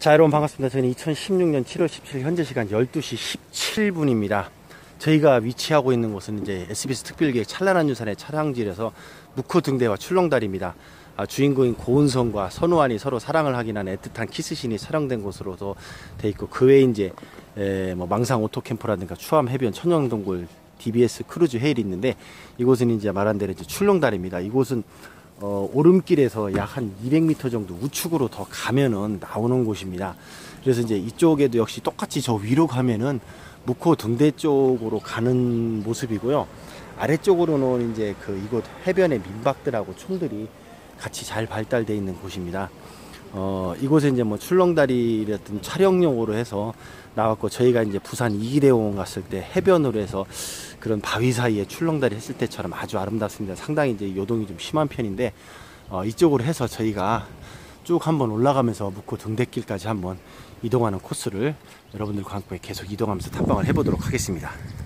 자, 여러분 반갑습니다. 저는 2016년 7월 17일 현재 시간 12시 17분입니다. 저희가 위치하고 있는 곳은 이제 SBS 특별기획 찬란한 유산의 차량지에서 묵호등대와 출렁다리입니다. 주인공인 고은성과 선우환이 서로 사랑을 확인한 애틋한 키스신이 촬영된 곳으로도 돼 있고, 그 외에 이제 뭐 망상 오토캠프라든가 추암 해변 천연동굴 DBS 크루즈 헤일이 있는데, 이곳은 이제 말한 대로 이제 출렁다리입니다. 이곳은 오름길에서 약 한 200m 정도 우측으로 더 가면은 나오는 곳입니다. 그래서 이제 이쪽에도 역시 똑같이 저 위로 가면은 묵호등대 쪽으로 가는 모습이고요. 아래쪽으로는 이제 이곳 해변의 민박들하고 촌들이 같이 잘 발달되어 있는 곳입니다. 이곳에 이제 뭐 출렁다리같은 촬영용으로 해서 나왔고, 저희가 이제 부산 이기대공원 갔을 때 해변으로 해서 그런 바위 사이에 출렁다리 했을 때처럼 아주 아름답습니다. 상당히 이제 요동이 좀 심한 편인데, 이쪽으로 해서 저희가 쭉 한번 올라가면서 묵호등대길까지 한번 이동하는 코스를 여러분들과 함께 계속 이동하면서 탐방을 해보도록 하겠습니다.